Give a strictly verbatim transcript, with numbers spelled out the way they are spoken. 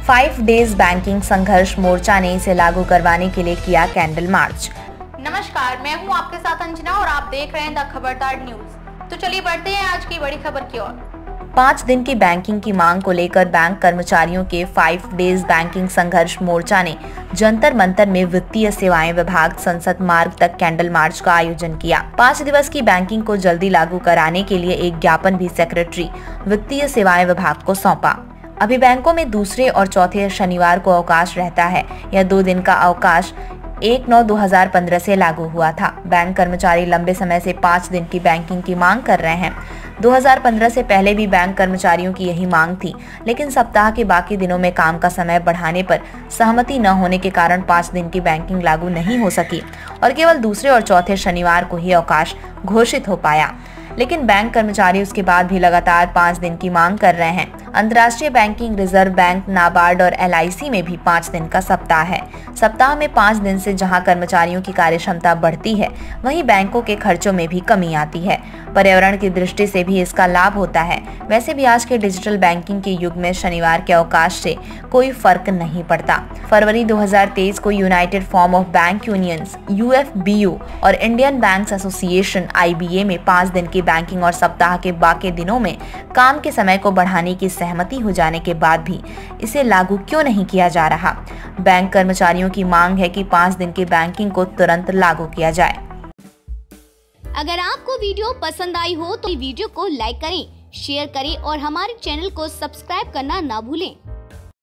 Five days banking संघर्ष मोर्चा ने इसे लागू करवाने के लिए किया कैंडल मार्च। नमस्कार, मैं हूं आपके साथ अंजना और आप देख रहे हैं द खबरदार न्यूज। तो चलिए बढ़ते हैं आज की बड़ी खबर की ओर। पाँच दिन की बैंकिंग की मांग को लेकर बैंक कर्मचारियों के फाइव डेज बैंकिंग संघर्ष मोर्चा ने जंतर मंतर में वित्तीय सेवाएं विभाग संसद मार्ग तक कैंडल मार्च का आयोजन किया। पाँच दिवस की बैंकिंग को जल्दी लागू कराने के लिए एक ज्ञापन भी सेक्रेटरी वित्तीय सेवाएं विभाग को सौंपा। अभी बैंकों में दूसरे और चौथे शनिवार को अवकाश रहता है। यह दो दिन का अवकाश एक नौ दो हजार पंद्रह से लागू हुआ था। बैंक कर्मचारी लंबे समय से पाँच दिन की बैंकिंग की मांग कर रहे हैं। दो हजार पंद्रह से पहले भी बैंक कर्मचारियों की यही मांग थी, लेकिन सप्ताह के बाकी दिनों में काम का समय बढ़ाने पर सहमति न होने के कारण पाँच दिन की बैंकिंग लागू नहीं हो सकी और केवल दूसरे और चौथे शनिवार को ही अवकाश घोषित हो पाया। लेकिन बैंक कर्मचारी उसके बाद भी लगातार पाँच दिन की मांग कर रहे हैं। अंतर्राष्ट्रीय बैंकिंग, रिजर्व बैंक, नाबार्ड और एल आई सी में भी पाँच दिन का सप्ताह है। सप्ताह में पाँच दिन से जहां कर्मचारियों की कार्यक्षमता बढ़ती है, वहीं बैंकों के खर्चों में भी कमी आती है। पर्यावरण की दृष्टि से भी इसका लाभ होता है। वैसे भी आज के डिजिटल बैंकिंग के युग में शनिवार के अवकाश से कोई फर्क नहीं पड़ता। फरवरी दो हजार तेईस को United Form of Bank Unions U F B U और Indian Banks Association I B A में पाँच दिन की बैंकिंग और सप्ताह के बाकी दिनों में काम के समय को बढ़ाने की सहमति हो जाने के बाद भी इसे लागू क्यों नहीं किया जा रहा। बैंक कर्मचारियों की मांग है कि पाँच दिन की बैंकिंग को तुरंत लागू किया जाए। अगर आपको वीडियो पसंद आई हो तो वीडियो को लाइक करें, शेयर करें और हमारे चैनल को सब्सक्राइब करना ना भूलें।